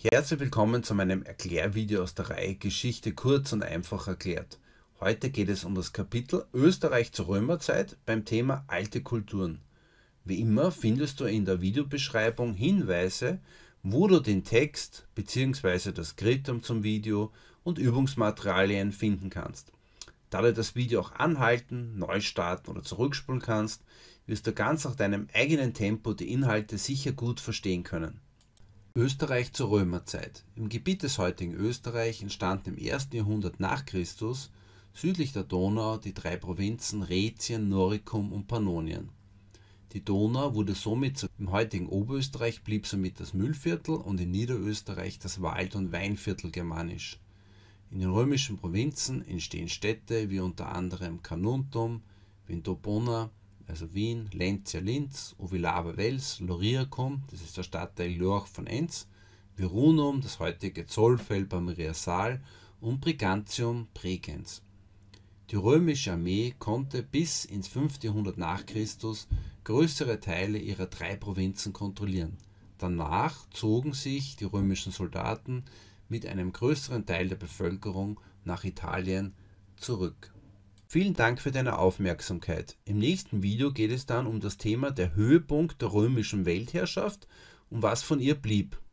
Herzlich willkommen zu meinem Erklärvideo aus der Reihe Geschichte kurz und einfach erklärt. Heute geht es um das Kapitel Österreich zur Römerzeit beim Thema alte Kulturen. Wie immer findest du in der Videobeschreibung Hinweise, wo du den Text bzw. das Skriptum zum Video und Übungsmaterialien finden kannst. Da du das Video auch anhalten, neu starten oder zurückspulen kannst, wirst du ganz nach deinem eigenen Tempo die Inhalte sicher gut verstehen können. Österreich zur Römerzeit. Im Gebiet des heutigen Österreich entstanden im 1. Jahrhundert nach Christus südlich der Donau die drei Provinzen Rätien, Noricum und Pannonien. Die Donau wurde somit im heutigen Oberösterreich blieb somit das Mühlviertel und in Niederösterreich das Wald- und Weinviertel germanisch. In den römischen Provinzen entstehen Städte wie unter anderem Carnuntum, Vintobona, also Wien, Laentia Linz, Ovilava Wels, Lauriacum, das ist der Stadtteil Lörrach von Enns, Virunum, das heutige Zollfeld bei Maria-Saal und Brigantium, Bregenz. Die römische Armee konnte bis ins 5. Jahrhundert nach Christus größere Teile ihrer drei Provinzen kontrollieren. Danach zogen sich die römischen Soldaten mit einem größeren Teil der Bevölkerung nach Italien zurück. Vielen Dank für deine Aufmerksamkeit. Im nächsten Video geht es dann um das Thema der Höhepunkt der römischen Weltherrschaft und was von ihr blieb.